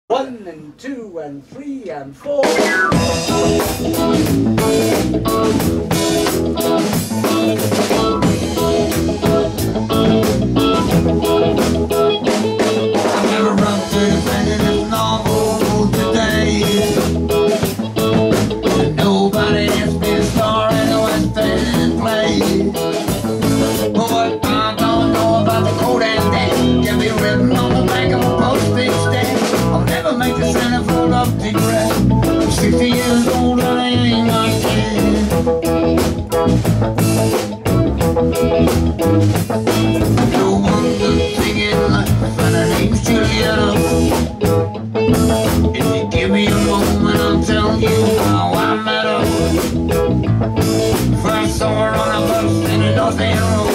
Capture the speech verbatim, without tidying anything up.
One and two and three and four. I've never run through the bending of novel today. Nobody has been a star in a West End play. But what I don't know about the cold and dead can be written on the back of a postage stamp. I'll never make the centerfold of regret. I'm sixty years old and I ain't my kid. No one's thinking life and her name's Juliana. If you give me a moment, I'll tell you how I met her. First saw her on a bus in the North End Road.